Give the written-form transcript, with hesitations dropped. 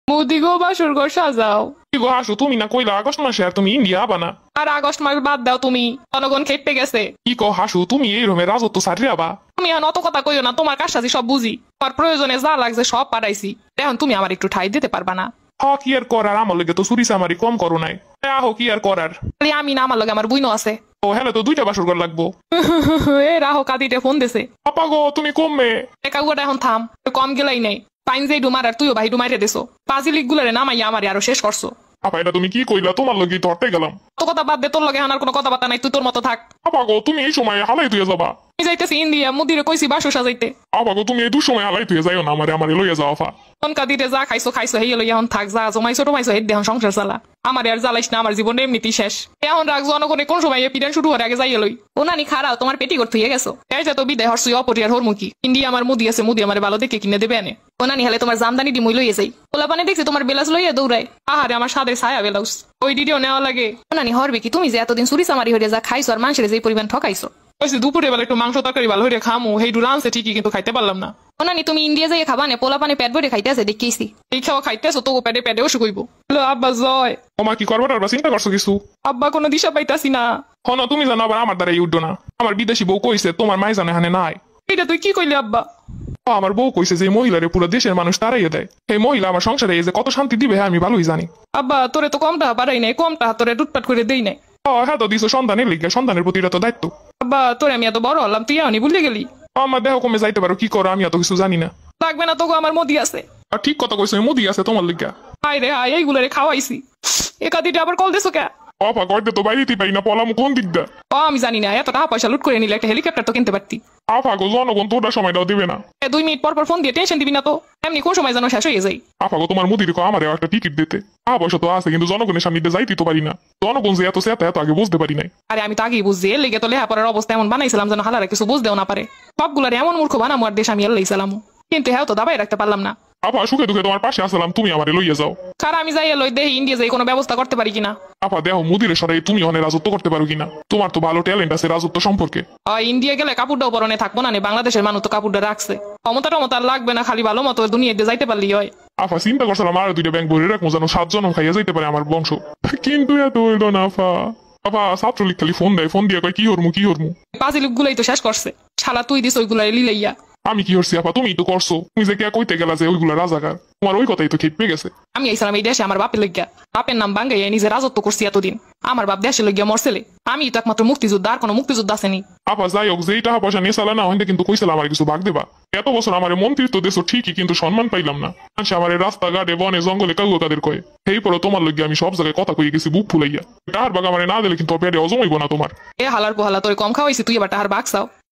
মুদি গো বাসর ঘর সাজাও। কি গো হাসু, তুমি না কইলা আগস্ট মাসে আর তুমি ইন্ডিয়া আবা না? আর আগস্ট মাস বাদ দাও, তুমি জনগণ খেটে গেছে। কি কো হাসু, তুমি এই রকমের রাজত্ব সারি আবা? তুমি এখন অত কথা কইও না, তোমার কাজটাজি সব বুঝি, তোমার প্রয়োজনে যা লাগছে সব পাঠাইছি, এখন তুমি আমার একটু ঠাই দিতে পারবা না? হ, কি আর করার, আমার লগে তো চুরি চামারি কম করো নাই। আহো, কি আর করার। খালি আমি না, আমার লগে আমার বুইনো আছে। ও হ্যালো, তো দুইটা বাসর ঘর লাগবো। এ রাহো কাদিতে ফোন দিছে। আপা গো, তুমি কমবে। একাগুটা এখন থাম, কম গেলাই নাই। পাইন যে ডুমার আর তুইও ভাই ডুমাইতে দিছো, পাজিলিক গুলারে নামাইয়া আমারে আরো শেষ করছো। আপা এটা তুমি কি কইলা? তোমার লগে ধরতে গেলাম। তো কথা বাদ দে, তোর লগে আর কোনো কথাবার্তা নাই, তুই তোর মতো থাক। আপা গো, তুমি এই সময় হালাই তুই যাবা? আমি যাইতেছি ইন্ডিয়া, মুদিরে কইছি বাসু সাজাইতে। আপা গো, তুমি এই দুসময় হালাই তুই যাইও না, আমারে লইয়া যাও আপা। তনকা দিতে যা খাইছো খাইছো, হেই লইয়া এখন থাক, যা জমাইছো টমাইছো হেড দেহন সংসার চালা। আমার আর জ্বালাইস না, আমার জীবন এমনিতেই শেষ। এখন রাখ, জনগণে কোন সময় পিডান শুরু হওয়ার আগে যাইয়ে লই। ও নানি খারাও, তোমার পেটি করতে হয়ে গেছো। এই যে তো বিদায় হরসুই অপরিয়ার হরমুখী। ইন্ডিয়া আমার মুদি আছে, মুদি আমার ভালো দেখে কিনে দেবে আনে। ও নানি হালে তোমার জামদানি ডিমই লইয়ে যাই। ওলা পানে দেখছি তোমার বেলাস লইয়া দৌড়ায়। আহারে আমার সাদে ছায়া বেলাউস, ওই ডিডিও নেওয়া লাগে। ও নানি হরবে কি, তুমি যে এতদিন চুরি চামারি হইয়া যা খাইছো আর মানুষের যে পরিমাণ ঠকাইছো। ওইসে দুপুরে বেলা একটু মাংস তরকারি ভালো হইয়া খামু, হেইডু রানছে ঠিকই, কিন্তু খাইতে পারলাম না। ও নানি তুমি ইন্ডিয়া যাইয়ে খাবা না, পোলা পানে পেট ভরে খাইতে আছে দেখিয়েছি। এই খাওয়া খাইতেছো তো পেটে পেটেও শুকইব। আব্বা জয়। ওমা, কি করবো টারবা চিন্তা করছো কিছু? আব্বা কোনো দিশা পাইতাছি না। হন, তুমি জানো আবার আমার দ্বারাই উঠো না। আমার বিদেশি বউ কইছে তোমার মাই জানে হানে নাই। এটা তুই কি কইলি আব্বা? আমার বউ কইছে যে মহিলারে পুরো দেশের মানুষ তারাইয়া দেয়। এই মহিলা আমার সংসারে এই যে কত শান্তি দিবে আমি ভালোই জানি। আব্বা তোরে তো কম টাকা পারাই নাই, কম টাকা তোরে টুটপাট করে দেই নাই। হ্যাঁ, তো দিছো সন্তানের লিগে, সন্তানের প্রতি এটা তো দায়িত্ব। আব্বা তোরে আমি এত বড় হলাম, তুই এমনি ভুলে গেলি। আমার দেহ কমে যাইতে পারো, কি করো আমি এত কিছু জানি না। লাগবে না তোকে, আমার মোদি আছে। আর ঠিক কথা কইছো, মুদি আছে তোমার লিগা। হাই রে হাই, এইগুলারে খাওয়াইছি। একাদিটা আবার কল দিছো কে? অপা করতে তো বাইরেতে পাই না, পলাম কোন দিকটা। আমি জানি না, এত টাকা পয়সা লুট করে নিলে একটা হেলিকপ্টার তো কিনতে পারতি। আফা গো, জনগণ তোটা সময়টাও দিবে না। 2 মিনিট পর পর ফোন দিয়ে টেনশন দিবি না তো, এমনি কোন সময় যেন শেষ হয়ে যায়। আফা গো, তোমার মুদির আমারও একটা টিকিট দিতে। পয়সা তো আছে, কিন্তু জনগণের সামনে যাইতে তো পারি না। জনগণ যে এত সেটা এত আগে বুঝতে পারি নাই। আরে আমি তো আগেই বুঝছি, এর লেগে তো লেহাপড়ার অবস্থা এমন বানাইছিলাম যেন হালারা কিছু বুঝতেও না পারে। সবগুলার এমন মূর্খ বানামো আর দেশ আমি এলাইছিলাম, কিন্তু হ্যাঁ তো দাবাই রাখতে পারলাম না। আপা সুখে দুঃখে তোমার পাশে আসলাম, তুমি আমারে লইয়া যাও। কারণ আমি যাই লই দেহি ইন্ডিয়া যাই কোনো ব্যবস্থা করতে পারি কিনা। আপা দেহ মুদিরে সরাই তুমি অনেক রাজত্ব করতে পারো কিনা, তোমার তো ভালো ট্যালেন্ট আছে রাজত্ব সম্পর্কে। ইন্ডিয়া গেলে কাপড়টাও পরনে থাকবো না, বাংলাদেশের মানুষ তো কাপড়টা রাখছে। ক্ষমতা টমতা লাগবে না, খালি ভালো মতো দুনিয়াতে যাইতে পারলি হয়। আফা চিন্তা করছিলাম আর 2টা ব্যাংক ভরে রাখবো, যেন 7 জনম খাইয়া যাইতে পারে আমার বংশ, কিন্তু এত হইল না আফা। আফা ছাত্রলীগ খালি ফোন দেয়, ফোন দিয়ে কয় কি হরমু কি হরমু। পাজিলিক গুলাই তো শেষ করছে, শালা তুই দিস ওইগুলাই লিলাইয়া। আমি কি হরছি আপা? তুমি তো করছো, তুমি যে কে কইতে গেলা যে ওইগুলা রাজাকার, তোমার ওই কথাই তো খেপে গেছে। আমি আইসালাম এই দেশে আমার বাপের লইগা, বাপের নাম বাঙ্গাইয়া নিজে রাজত্ব করছি এতদিন। আমার বাপ দেশে লইগা মরছেলে, আমি তো একমাত্র মুক্তিযোদ্ধা, আর কোনো মুক্তিযোদ্ধা আসেনি। আপা যাই হোক, যেই টাকা পয়সা নিয়ে চালা না হইতে কিন্তু কইছিলাম আমার কিছু ভাগ দেবা। এত বছর আমার মন্ত্রিত্ব দেশ ঠিকই, কিন্তু সম্মান পাইলাম না। আমার রাস্তাঘাটে বনে জঙ্গলে কাউ কাদের কয়ে, এই পরে তোমার লইগে আমি সব জায়গায় কথা কইয়ে গেছি বুক ফুলাইয়া। টাহার বাগ আমার না দিলে কিন্তু পেটে অজম হইব না তোমার। এ হালার পোহালা তোর কম খাওয়াইছি, তুই এবার টাহার বাগ চাও।